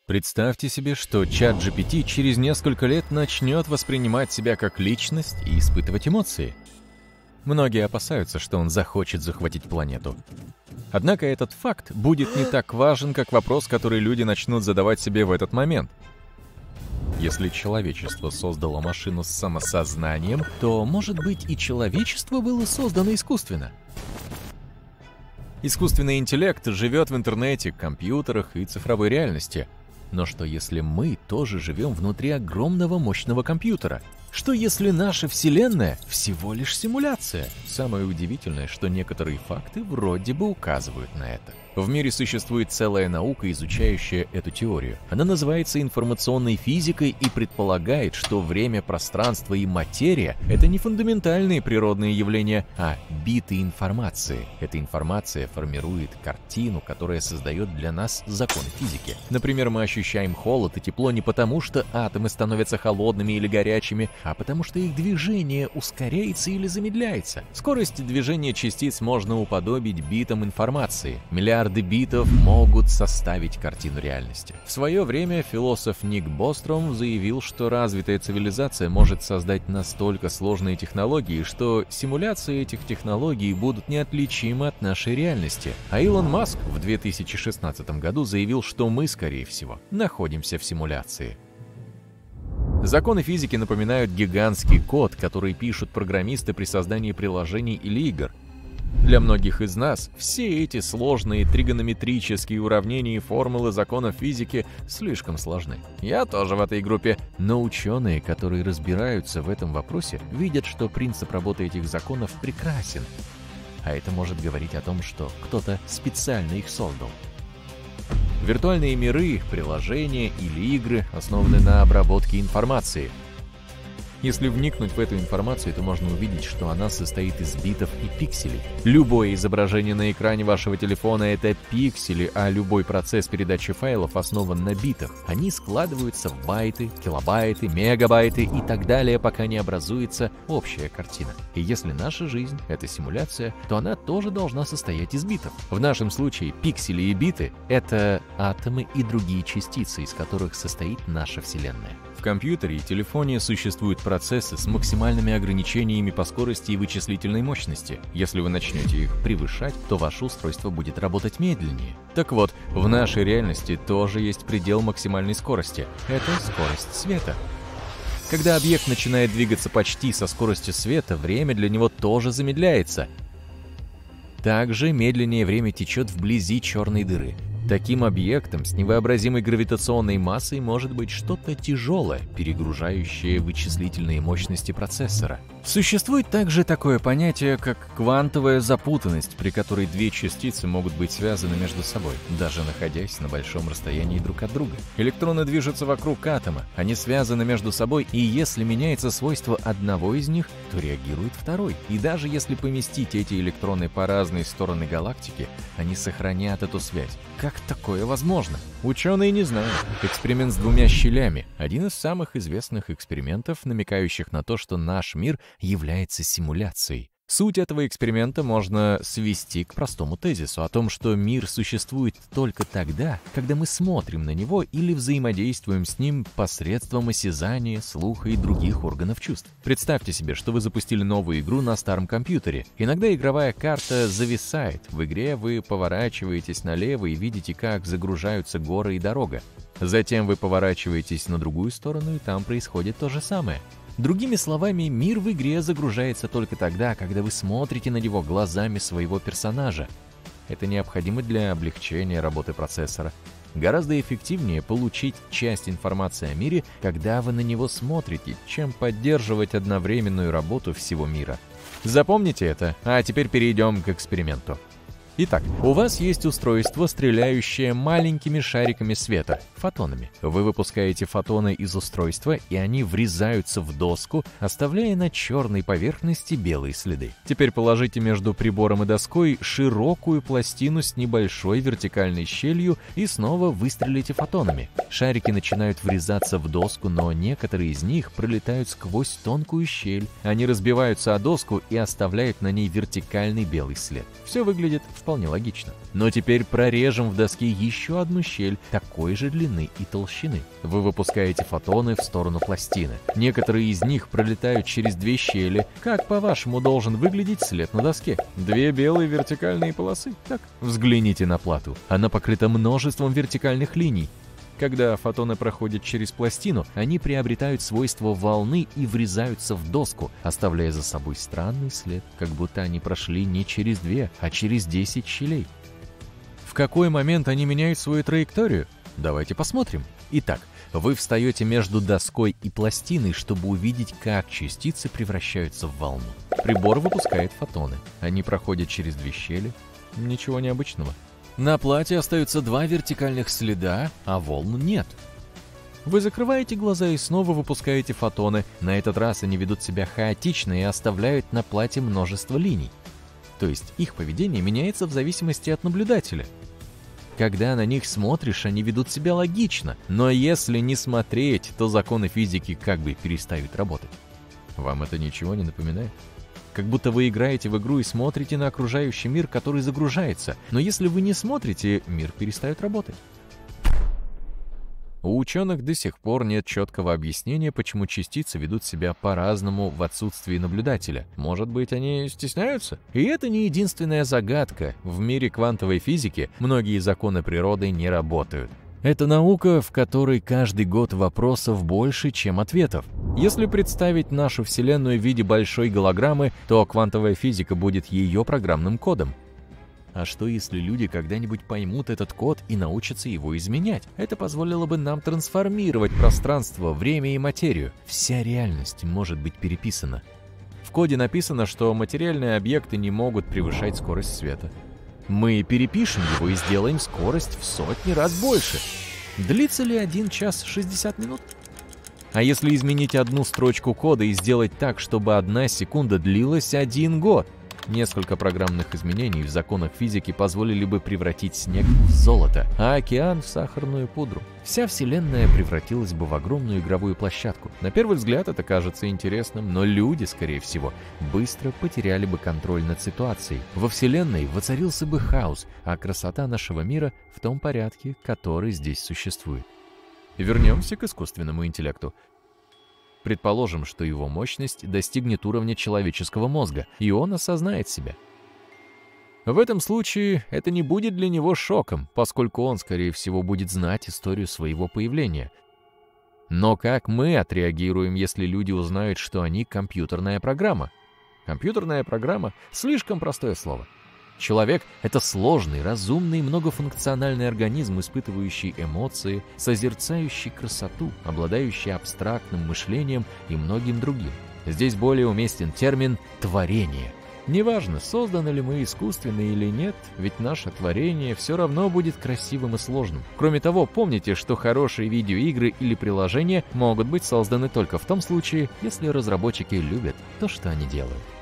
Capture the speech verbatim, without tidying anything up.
Представьте себе, что чат джи пи ти через несколько лет начнет воспринимать себя как личность и испытывать эмоции. Многие опасаются, что он захочет захватить планету. Однако этот факт будет не так важен, как вопрос, который люди начнут задавать себе в этот момент. Если человечество создало машину с самосознанием, то, может быть, и человечество было создано искусственно. Искусственный интеллект живет в интернете, компьютерах и цифровой реальности. Но что если мы тоже живем внутри огромного мощного компьютера? Что если наша Вселенная всего лишь симуляция? Самое удивительное, что некоторые факты вроде бы указывают на это. В мире существует целая наука, изучающая эту теорию. Она называется информационной физикой и предполагает, что время, пространство и материя — это не фундаментальные природные явления, а биты информации. Эта информация формирует картину, которая создает для нас законы физики. Например, мы ощущаем холод и тепло не потому, что атомы становятся холодными или горячими, а потому что их движение ускоряется или замедляется. Скорость движения частиц можно уподобить битам информации. Миллиарды битов могут составить картину реальности. В свое время философ Ник Бостром заявил, что развитая цивилизация может создать настолько сложные технологии, что симуляции этих технологий будут неотличимы от нашей реальности. А Илон Маск в две тысячи шестнадцатом году заявил, что мы, скорее всего, находимся в симуляции. Законы физики напоминают гигантский код, который пишут программисты при создании приложений или игр. Для многих из нас все эти сложные тригонометрические уравнения и формулы законов физики слишком сложны. Я тоже в этой группе. Но ученые, которые разбираются в этом вопросе, видят, что принцип работы этих законов прекрасен. А это может говорить о том, что кто-то специально их создал. Виртуальные миры, приложения или игры основаны на обработке информации. Если вникнуть в эту информацию, то можно увидеть, что она состоит из битов и пикселей. Любое изображение на экране вашего телефона — это пиксели, а любой процесс передачи файлов основан на битах. Они складываются в байты, килобайты, мегабайты и так далее, пока не образуется общая картина. И если наша жизнь — это симуляция, то она тоже должна состоять из битов. В нашем случае пиксели и биты — это атомы и другие частицы, из которых состоит наша Вселенная. В компьютере и телефоне существуют процессы с максимальными ограничениями по скорости и вычислительной мощности. Если вы начнете их превышать, то ваше устройство будет работать медленнее. Так вот, в нашей реальности тоже есть предел максимальной скорости. Это скорость света. Когда объект начинает двигаться почти со скоростью света, время для него тоже замедляется. Также медленнее время течет вблизи черной дыры. Таким объектом с невообразимой гравитационной массой может быть что-то тяжелое, перегружающее вычислительные мощности процессора. Существует также такое понятие, как квантовая запутанность, при которой две частицы могут быть связаны между собой, даже находясь на большом расстоянии друг от друга. Электроны движутся вокруг атома, они связаны между собой, и если меняется свойство одного из них, то реагирует второй. И даже если поместить эти электроны по разные стороны галактики, они сохранят эту связь. Как такое возможно? Ученые не знают. Эксперимент с двумя щелями – один из самых известных экспериментов, намекающих на то, что наш мир является симуляцией. Суть этого эксперимента можно свести к простому тезису о том, что мир существует только тогда, когда мы смотрим на него или взаимодействуем с ним посредством осязания, слуха и других органов чувств. Представьте себе, что вы запустили новую игру на старом компьютере. Иногда игровая карта зависает. В игре вы поворачиваетесь налево и видите, как загружаются горы и дорога. Затем вы поворачиваетесь на другую сторону, и там происходит то же самое. Другими словами, мир в игре загружается только тогда, когда вы смотрите на него глазами своего персонажа. Это необходимо для облегчения работы процессора. Гораздо эффективнее получить часть информации о мире, когда вы на него смотрите, чем поддерживать одновременную работу всего мира. Запомните это, а теперь перейдем к эксперименту. Итак, у вас есть устройство, стреляющее маленькими шариками света, фотонами. Вы выпускаете фотоны из устройства, и они врезаются в доску, оставляя на черной поверхности белые следы. Теперь положите между прибором и доской широкую пластину с небольшой вертикальной щелью и снова выстрелите фотонами. Шарики начинают врезаться в доску, но некоторые из них пролетают сквозь тонкую щель. Они разбиваются о доску и оставляют на ней вертикальный белый след. Все выглядит в вполне логично. Но теперь прорежем в доске еще одну щель такой же длины и толщины. Вы выпускаете фотоны в сторону пластины. Некоторые из них пролетают через две щели. Как, по-вашему, должен выглядеть след на доске? Две белые вертикальные полосы? Так, взгляните на плату. Она покрыта множеством вертикальных линий. Когда фотоны проходят через пластину, они приобретают свойства волны и врезаются в доску, оставляя за собой странный след, как будто они прошли не через две, а через десять щелей. В какой момент они меняют свою траекторию? Давайте посмотрим. Итак, вы встаете между доской и пластиной, чтобы увидеть, как частицы превращаются в волну. Прибор выпускает фотоны. Они проходят через две щели. Ничего необычного. На плате остаются два вертикальных следа, а волн нет. Вы закрываете глаза и снова выпускаете фотоны. На этот раз они ведут себя хаотично и оставляют на плате множество линий. То есть их поведение меняется в зависимости от наблюдателя. Когда на них смотришь, они ведут себя логично, но если не смотреть, то законы физики как бы перестают работать. Вам это ничего не напоминает? Как будто вы играете в игру и смотрите на окружающий мир, который загружается. Но если вы не смотрите, мир перестает работать. У ученых до сих пор нет четкого объяснения, почему частицы ведут себя по-разному в отсутствии наблюдателя. Может быть, они стесняются? И это не единственная загадка. В мире квантовой физики многие законы природы не работают. Это наука, в которой каждый год вопросов больше, чем ответов. Если представить нашу Вселенную в виде большой голограммы, то квантовая физика будет ее программным кодом. А что, если люди когда-нибудь поймут этот код и научатся его изменять? Это позволило бы нам трансформировать пространство, время и материю. Вся реальность может быть переписана. В коде написано, что материальные объекты не могут превышать скорость света. Мы перепишем его и сделаем скорость в сотни раз больше. Длится ли один час шестьдесят минут? А если изменить одну строчку кода и сделать так, чтобы одна секунда длилась один год? Несколько программных изменений в законах физики позволили бы превратить снег в золото, а океан в сахарную пудру. Вся Вселенная превратилась бы в огромную игровую площадку. На первый взгляд это кажется интересным, но люди, скорее всего, быстро потеряли бы контроль над ситуацией. Во Вселенной воцарился бы хаос, а красота нашего мира в том порядке, который здесь существует. Вернемся к искусственному интеллекту. Предположим, что его мощность достигнет уровня человеческого мозга, и он осознает себя. В этом случае это не будет для него шоком, поскольку он, скорее всего, будет знать историю своего появления. Но как мы отреагируем, если люди узнают, что они компьютерная программа? Компьютерная программа — слишком простое слово. Человек — это сложный, разумный, многофункциональный организм, испытывающий эмоции, созерцающий красоту, обладающий абстрактным мышлением и многим другим. Здесь более уместен термин «творение». Неважно, созданы ли мы искусственно или нет, ведь наше творение все равно будет красивым и сложным. Кроме того, помните, что хорошие видеоигры или приложения могут быть созданы только в том случае, если разработчики любят то, что они делают.